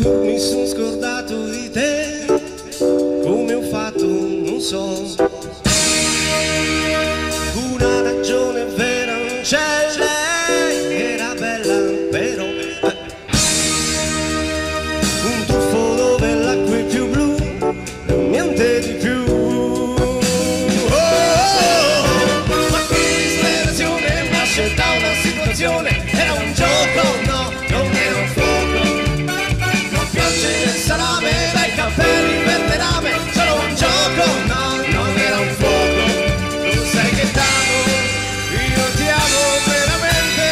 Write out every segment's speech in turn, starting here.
Mi sono scordato di te, come ho fatto non so. Una ragione vera non c'è, lei era bella però un tuffo dove l'acqua è più blu, niente di più. Ma che disperazione nasce da una situazione, era un gioco, no, non era un fuoco. Non piange nel salame dai capelli per rame, solo un gioco, no, non era un fuoco. Tu sai che t'amo, io ti amo veramente.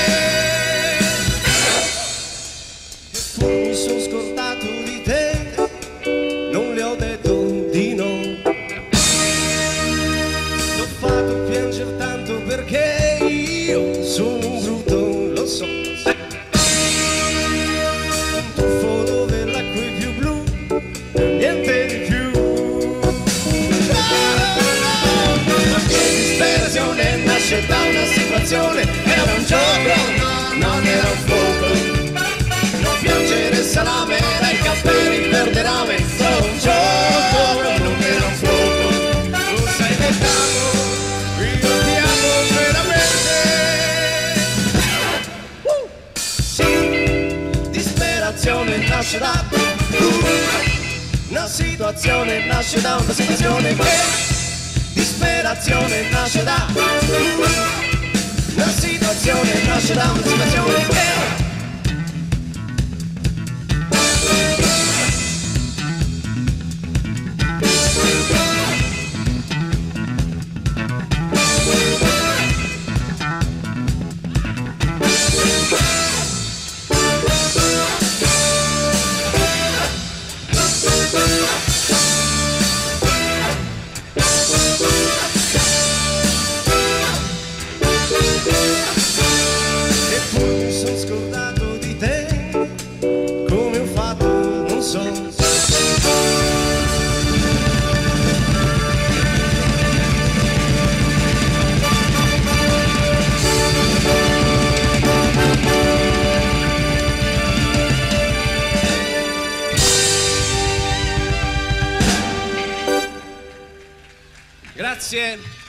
E poi mi sono scordato di te, non le ho detto di no. L'ho fatto piangere tanto perché io sono un brutto, lo so. Un tuffo dove l'acqua è più blu, niente di più. Ma che disperazione nasce da una situazione, era un gioco, no, non era un fuoco. Non piangere salame dai capelli per rame, solo un gioco, non era un fuoco. Tu sai che t'amo, io ti amo veramente. Sì, disperazione nasce da una situazione, nasce da una situazione che disperazione nasce da una situazione, nasce da una situazione che scordato di te, come ho fatto non so. Grazie.